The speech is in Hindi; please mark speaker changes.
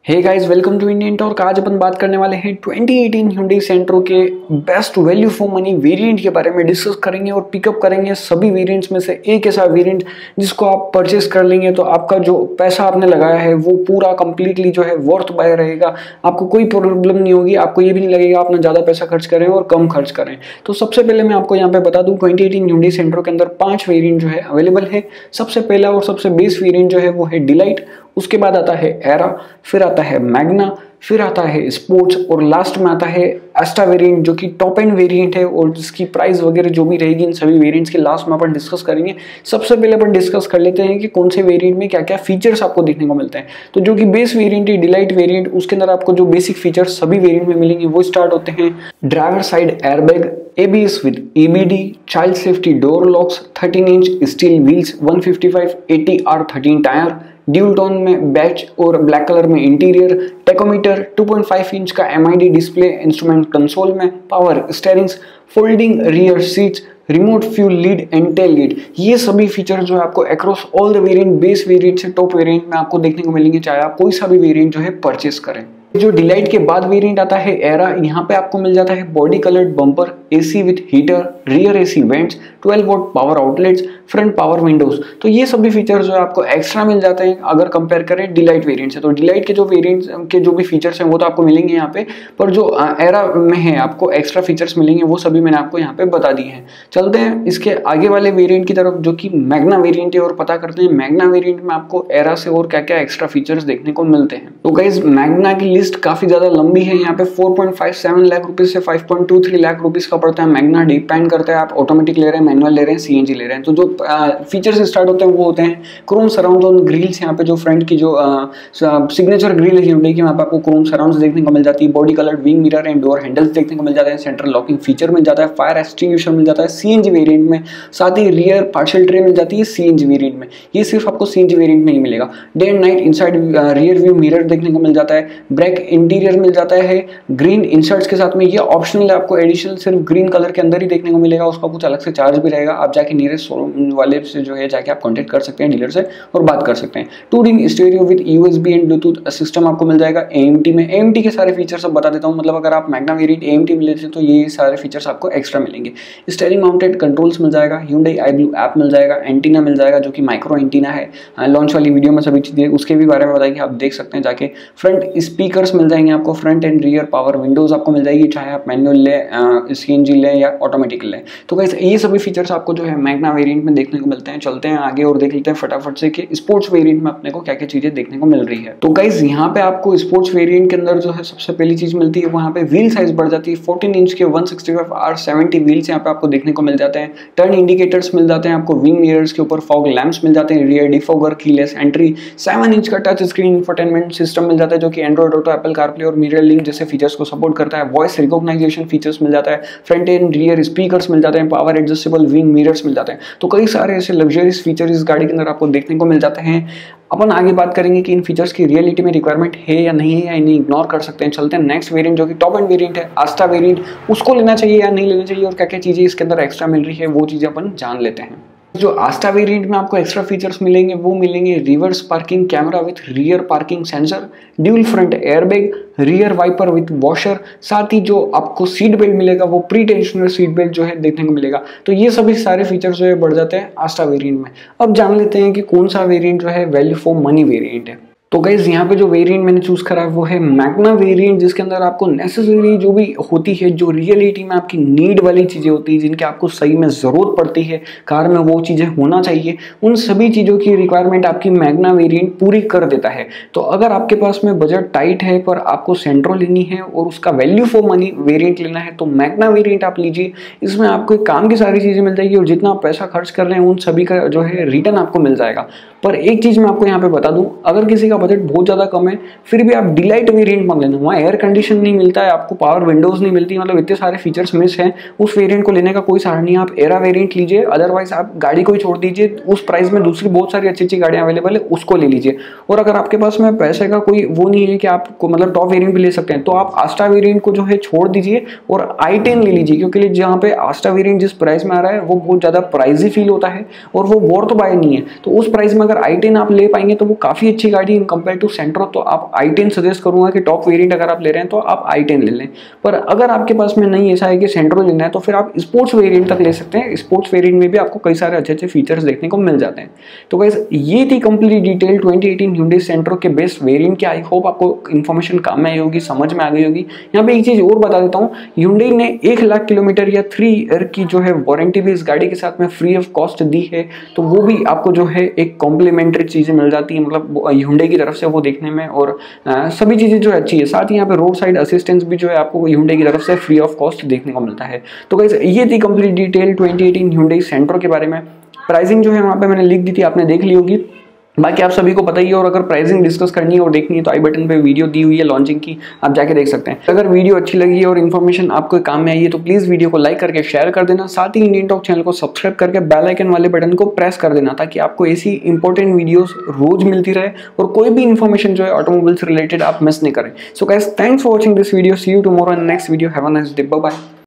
Speaker 1: Hey guys, welcome to Indian torque. आज अपन बात करने वाले हैं 2018 Hyundai सेंट्रो के best value for money variant के बारे में डिस्कस करेंगे और पिकअप करेंगे सभी वेरिएंट्स में से एक ऐसा वेरिएंट जिसको आप परचेस कर लेंगे तो आपका जो पैसा आपने लगाया है वो पूरा कंप्लीटली जो है वर्थ बाय रहेगा। आपको कोई प्रॉब्लम नहीं होगी, आपको ये भी नहीं लगेगा आपने ज़्यादा पैसा खर्च करें और कम खर्च करें। तो सबसे पहले मैं आपको यहाँ पे बता दूँ 2018 Hyundai सेंट्रो के अंदर 5 वेरिएंट जो है अवेलेबल है। सबसे पहला और सबसे बेस वेरिएंट जो है वो है डिलाइट, उसके बाद आता है एरा, फिर आता है मैग्ना, फिर आता है स्पोर्ट्स और लास्ट में आता है एस्टा वेरिएंट जो कि टॉप एंड वेरिएंट है और जिसकी प्राइस वगैरह जो भी रहेगी इन सभी वेरिएंट्स के लास्ट में अपन डिस्कस करेंगे। सबसे पहले अपन डिस्कस कर लेते हैं कि कौन से वेरिएंट में क्या क्या फीचर्स आपको देखने को मिलते हैं। तो जो कि बेस वेरिएंट है डिलाइट वेरिएंट, उसके अंदर आपको जो बेसिक फीचर्स सभी वेरिएंट में मिलेंगे वो स्टार्ट होते हैं driver side airbag, ABS with EBD, child safety door locks, 13 inch steel wheels, 155/80 R13 tyre, dual tone में बैच और ब्लैक कलर में इंटीरियर, टेकोमीटर, 2.5 इंच का MID डिस्प्ले, इंस्ट्रूमेंट कंसोल में power steerings, folding rear seats, remote fuel lid and tail lid. ये सभी फीचर जो है आपको across all the variant, base variant से टॉप वेरिएंट में आपको देखने को मिलेंगे, चाहे आप कोई सा भी वेरिएंट जो है परचेस करें। जो डिलाइट के बाद वेरिएंट आता है एरा, यहाँ पे आपको मिल जाता है body coloured bumper, AC with heater, rear AC vents, 12 volt power outlets, front power windows. तो ये सभी फीचर्स जो है आपको एक्स्ट्रा मिल जाते हैं अगर कंपेयर करें डिलाइट वेरिएंट से। तो डिलाइट के जो वेरिएंट्स के जो भी फीचर्स हैं वो तो आपको मिलेंगे यहाँ पे, पर जो एरा में है आपको एक्स्ट्रा फीचर्स मिलेंगे वो सभी मैंने आपको यहाँ पे बता दिए हैं। चलते हैं इसके आगे वाले वेरिएंट की तरफ जो कि मैग्ना वेरिएंट है और पता करते हैं मैग्ना वेरिएंट में आपको एरा से और क्या क्या एक्स्ट्रा फीचर्स देखने को मिलते हैं। तो गाइस मैग्ना की लिस्ट काफी ज्यादा लंबी है, यहाँ पे 4.57 लाख रुपीज से 5.23 लाख रुपीज का पड़ता है। मैग्ना डिपेंड करता है आप ऑटोमेटिक ले रहे हैं, मैनुअल ले रहे हैं, CNG ले रहे हैं। तो जो फीचर्स स्टार्ट होते हैं वो होते हैं क्रोम सराउंड ऑन ग्रिल्स, यहाँ पे जो फ्रंट की जो सिग्नेचर ग्रिल है Hyundai की, वहाँ पे आपको क्रोम सराउंड्स देखने को मिल जाती है, body coloured wing mirror and door handles देखने को मिल जाते हैं, सेंट्रल लॉकिंग फीचर मिल जाता है, फायर एक्सटिंग्विशर मिल जाता है CNG वेरिएंट में, साथ ही रियर पार्शियल ट्रे मिल जाती है CNG वेरिएंट में। ये सिर्फ आपको CNG वेरिएंट में ही मिलेगा। Day and night inside rear view mirror देखने को मिल जाता है, ब्रेक इंटीरियर मिल जाता है ग्रीन इंसर्ट्स के साथ में। ये ऑप्शनल है, आपको एडिशनल सिर्फ ग्रीन कलर के अंदर ही देखने को मिलेगा, उसका कुछ अलग से चार्ज भी रहेगा। आप जाके नियरेस्ट शोरूम वाले से जो है जाके आप कांटेक्ट कर सकते हैं डीलर से और बात कर सकते हैं। 2D stereo with USB and bluetooth system आपको मिल जाएगा। AMT में AMT के सारे फीचर्स अब बता देता हूँ, मतलब अगर आप मैग्ना वेरिएंट AMT में लेते हैं तो ये सारे फीचर्स आपको एक्स्ट्रा मिलेंगे। स्टीयरिंग माउंटेड कंट्रोल्स मिल जाएगा, Hyundai iBlue ऐप मिल जाएगा, एंटीना मिल जाएगा जो कि माइक्रो एंटीना है। लॉन्च वाली वीडियो में सभी चीजें उसके भी बारे में बताएगी, आप देख सकते हैं जाके। फ्रंट स्पीकर्स मिल जाएंगे आपको, front and rear power windows आपको मिल जाएगी, चाहे आप मैनुअल लें, CNG लें या ऑटोमेटिक लें। तो गाइस ये सभी फीचर्स आपको जो है मैग्ना वेरिएंट में देखने को मिलते हैं। चलते हैं आगे और देख लेते हैं फटाफट से कि स्पोर्ट्स वेरिएंट में अपने को क्या क्या चीजें देखने को मिल रही है। तो गाइस यहाँ पे आपको स्पोर्ट्स वेरिएंट के अंदर जो है सबसे पहली चीज मिलती है वहाँ पे व्हील साइज बढ़ जाती है। 14 इंच के 165 R70 व्हील्स यहाँ पे आपको देखने को मिल जाते हैं। टर्न इंडिकेटर्स मिल जाते हैं आपको, विंग मिरर्स के ऊपर फॉग लैंप्स मिल जाते हैं, rear defogger, keyless entry, 7 inch का टच स्क्रीन इंफोटेनमेंट सिस्टम मिल जाता है जो कि एंड्रॉइड ऑटो, एप्पल कारप्ले और मिरर लिंक जैसे फीचर्स को सपोर्ट करता है। वॉइस रिकॉग्नाइजेशन फीचर्स मिल जाता है, फ्रंट एंड रियर स्पीकर्स मिल जाते हैं, पावर एडजस्टेबल विंग मिरर्स मिल जाते हैं। तो कई सारे ऐसे लग्जरियस फीचर इस गाड़ी के अंदर आपको देखने को मिल जाते हैं। अपन आगे बात करेंगे कि इन फीचर्स की रियलिटी में रिक्वायरमेंट है या नहीं है, या इन्हें इग्नोर कर सकते हैं। चलते हैं नेक्स्ट वेरिएंट जो कि टॉप एंड वेरिएंट है आस्टा वेरिएंट, उसको लेना चाहिए या नहीं लेना चाहिए और क्या क्या चीजें इसके अंदर एक्स्ट्रा मिल रही है वो चीजें अपन जान लेते हैं। जो आस्टा वेरिएंट में आपको एक्स्ट्रा फीचर्स मिलेंगे वो मिलेंगे reverse parking camera with rear parking sensor, dual front airbag, rear wiper with washer, साथ ही जो आपको सीट बेल्ट मिलेगा वो प्री टेंशनर सीट बेल्ट जो है देखने को मिलेगा। तो ये सभी सारे फीचर्स जो है बढ़ जाते हैं आस्टा वेरिएंट में। अब जान लेते हैं कि कौन सा वेरिएंट जो है वैल्यू फॉर मनी वेरिएंट है। तो गाइज यहाँ पे जो वेरिएंट मैंने चूज करा है वो है मैग्ना वेरिएंट, जिसके अंदर आपको नेसेसरी जो भी होती है, जो रियलिटी में आपकी नीड वाली चीजें होती है, जिनके आपको सही में जरूरत पड़ती है कार में, वो चीजें होना चाहिए, उन सभी चीजों की रिक्वायरमेंट आपकी मैग्ना वेरिएंट पूरी कर देता है। तो अगर आपके पास में बजट टाइट है पर आपको सेंट्रो लेनी है और उसका वैल्यू फॉर मनी वेरिएंट लेना है तो मैग्ना वेरिएंट आप लीजिए। इसमें आपको काम की सारी चीजें मिल जाएगी और जितना आप पैसा खर्च कर रहे हैं उन सभी का जो है रिटर्न आपको मिल जाएगा। पर एक चीज मैं आपको यहाँ पे बता दूं, अगर किसी का बजट बहुत ज्यादा कम है फिर भी आप डिलाइट वेरिएंट मत लेना, वहाँ एयर कंडीशन नहीं मिलता है, आपको पावर विंडोज नहीं मिलती, मतलब इतने सारे फीचर्स मिस हैं। उस वेरिएंट को लेने का कोई सहारा नहीं है, आप एरा वेरिएंट लीजिए। अदरवाइज आप गाड़ी को ही छोड़ दीजिए, उस प्राइस में दूसरी बहुत सारी अच्छी अच्छी गाड़ियां अवेलेबल है, उसको ले लीजिए। और अगर आपके पास में पैसे का कोई वो नहीं है कि आपको मतलब टॉप वेरिएंट भी ले सकते हैं, तो आप आस्टा वेरिएंट को जो है छोड़ दीजिए और i10 ले लीजिए, क्योंकि जहाँ पे आस्टा वेरिएंट जिस प्राइस में आ रहा है वो बहुत ज्यादा प्राइसी फील होता है और वो वर्थ बाय नहीं है। तो उस प्राइस में अगर i10 आप ले पाएंगे तो वो काफी अच्छी गाड़ी कंपेयर टू सेंट्रो तो आप i10 सजेस्ट करूंगा कि टॉप वेरिएंट अगर आप ले रहे हैं तो आप i10 ले लें। पर अगर आपके पास में नहीं ऐसा है कि सेंट्रो लेना है तो फिर आप स्पोर्ट्स वेरिएंट तक ले सकते हैं। स्पोर्ट्स वेरिएंट में भी आपको कई सारे अच्छे अच्छे फीचर्स देखने को मिल जाते हैं। तो गाइस ये थी कंप्लीट डिटेल 2018 Hyundai सेंट्रो के बेस्ट वेरिएंट की। आई होप आपको इन्फॉर्मेशन काम में आई होगी, समझ में आ गई होगी। यहाँ पे एक चीज और बता देता हूँ, Hyundai ने 1 लाख किलोमीटर या 3 ईयर की जो है वारंटी भी इस गाड़ी के साथ में फ्री ऑफ कॉस्ट दी है। तो वो भी आपको जो है एक कॉम्प्लीमेंट्री चीजें मिल जाती है, मतलब Hyundai की तरफ से वो देखने में, और सभी चीजें जो है अच्छी है। साथ ही यहाँ पे रोड साइड असिस्टेंस भी जो है आपको Hyundai की तरफ से फ्री ऑफ कॉस्ट देखने को मिलता है। तो गाइस ये थी कंप्लीट डिटेल 2018 Hyundai सेंट्रो के बारे में। प्राइसिंग जो है वहाँ पे मैंने लिख दी थी, आपने देख ली होगी, बाकी आप सभी को पता ही है। और अगर प्राइसिंग डिस्कस करनी है और देखनी है तो आई बटन पे वीडियो दी हुई है लॉन्चिंग की, आप जाके देख सकते हैं। अगर वीडियो अच्छी लगी है और इन्फॉर्मेशन आपको काम में आई है तो प्लीज़ वीडियो को लाइक करके शेयर कर देना। साथ ही इंडियन टॉक चैनल को सब्सक्राइब करके बेल आइकन वाले बटन को प्रेस कर देना, ताकि आपको ऐसी इंपॉर्टेंट वीडियोस रोज मिलती रहे और कोई भी इन्फॉर्मेशन जो है ऑटोमोबाइल से रिलेटेड आप मिस नहीं करें। So guys, thanks for watching this video. See you tomorrow in next video. Have a nice day. Bye bye.